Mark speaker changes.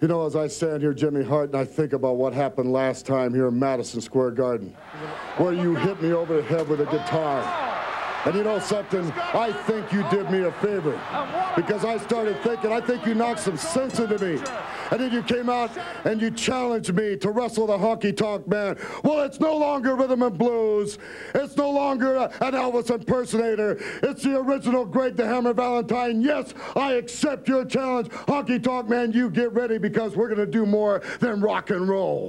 Speaker 1: You know, as I stand here, Jimmy Hart, and I think about what happened last time here in Madison Square Garden, where you hit me over the head with a guitar. And you know something? I think you did me a favor, because I started thinking, I think you knocked some sense into me. And then you came out and you challenged me to wrestle the Honky Tonk Man. Well, it's no longer rhythm and blues. It's no longer an Elvis impersonator. It's the original great The Hammer Valentine. Yes, I accept your challenge. Honky Tonk Man, you get ready, because we're going to do more than rock and roll.